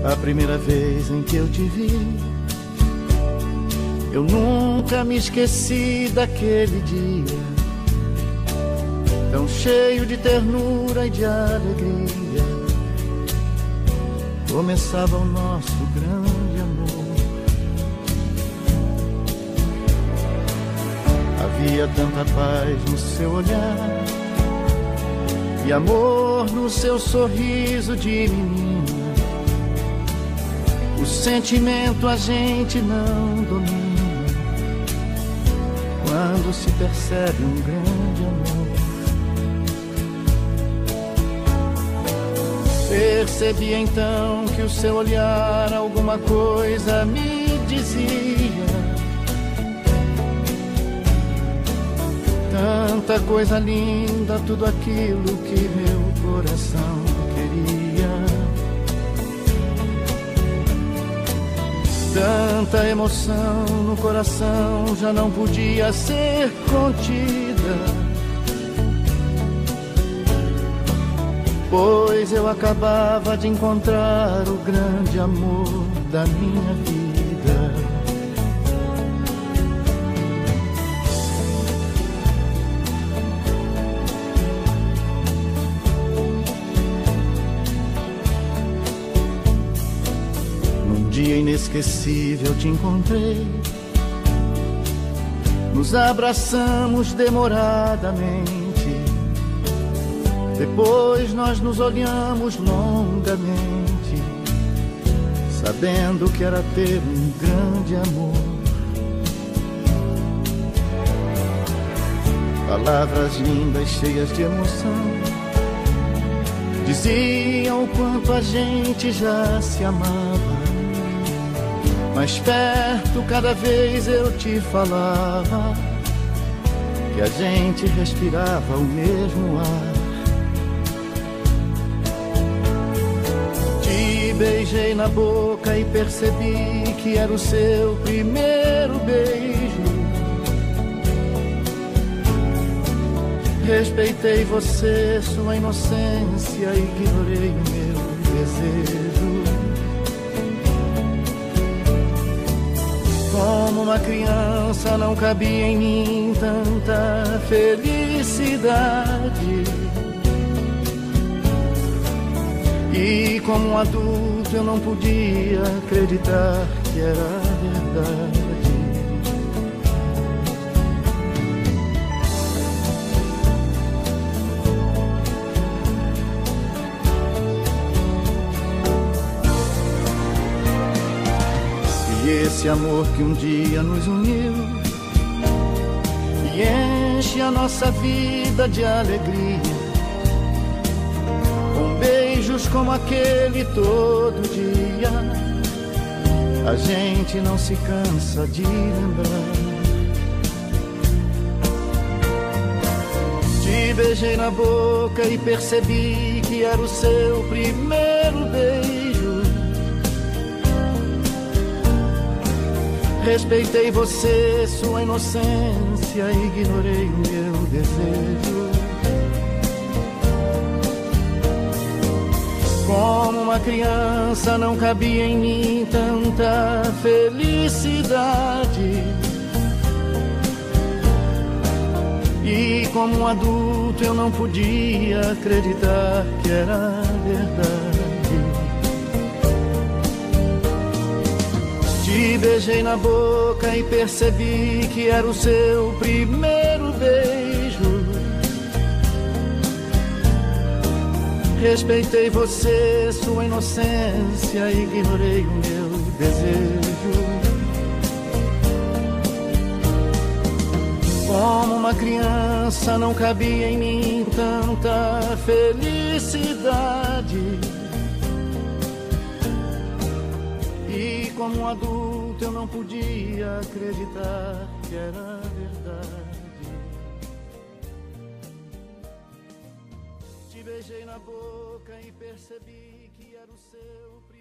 A primeira vez em que eu te vi, eu nunca me esqueci daquele dia, tão cheio de ternura e de alegria. Começava o nosso grande amor. Havia tanta paz no seu olhar e amor no seu sorriso de menina. O sentimento a gente não domina quando se percebe um grande amor. Percebi então que o seu olhar alguma coisa me dizia. Tanta coisa linda, tudo aquilo que meu coração queria. Tanta emoção no coração já não podia ser contida, pois eu acabava de encontrar o grande amor da minha vida. Num dia inesquecível te encontrei, nos abraçamos demoradamente. Depois nós nos olhamos longamente, sabendo que era ter um grande amor. Palavras lindas, cheias de emoção, diziam o quanto a gente já se amava. Mais perto cada vez eu te falava que a gente respirava o mesmo ar. Beijei na boca e percebi que era o seu primeiro beijo. Respeitei você, sua inocência, ignorei o meu desejo. Como uma criança não cabia em mim tanta felicidade. E como um adulto eu não podia acreditar que era verdade. E esse amor que um dia nos uniu e enche a nossa vida de alegria, beijos como aquele todo dia, a gente não se cansa de lembrar. Te beijei na boca e percebi que era o seu primeiro beijo. Respeitei você, sua inocência, ignorei o meu desejo. Como uma criança não cabia em mim tanta felicidade. E como um adulto eu não podia acreditar que era verdade. Te beijei na boca e percebi que era o seu primeiro beijo. Respeitei você, sua inocência, ignorei o meu desejo. Como uma criança não cabia em mim tanta felicidade. E como um adulto eu não podia acreditar que era verdade. Te beijei na boca e percebi que era o seu